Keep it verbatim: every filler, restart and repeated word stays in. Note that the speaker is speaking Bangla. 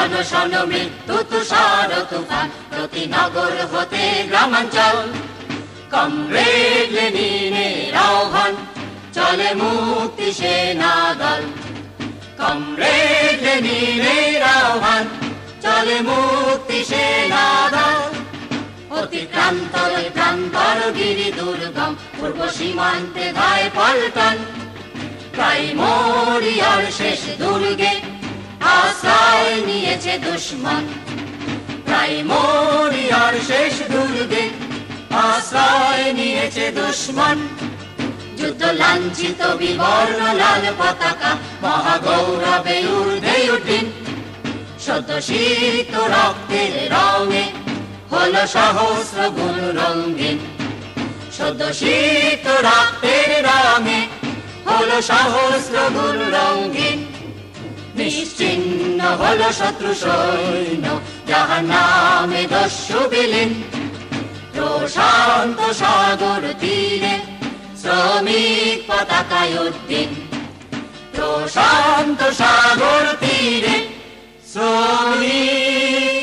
শোনো শোনো মৃত্যু তুষার তুফান প্রতি নগর হতে গ্রামাঞ্চল কমরেড লেনিনের আহ্বান চলে মুক্তি সেনা দল কমরেড লেনিনের আহ্বান চলে মুক্তি সেনা দল অতিক্রান্তর প্রান্তর গিরি দুর্গম পূর্ব সীমান্তে ধায় পল্টন প্রাইমোরিয়ার শেষ দুর্গে আশ্রয় নিয়েছে দুশ্মন প্রাইমোরিয়ার শেষ দুর্গে আশ্রয় নিয়েছে দুশ্মন যুদ্ধ লাঞ্ছিত বিবর্ণ লাল পতাকা মহাগৌরবে ঊর্ধ্বে উঠিন সদ্য শীত রক্তের রঙে হলো সহস্র গুণ রঙিন সদ্য শীত রক্তের রঙে হলো সহস্র গুণ রঙিন নিশ্চিহ্ন হলো শত্রু সৈন্য যাহার নামে দস্যু বিলীন প্রশান্ত সাগর তীরে শ্রমিক পতাকায় উদ্দিন প্রশান্ত সাগর তীরে শ্রমিক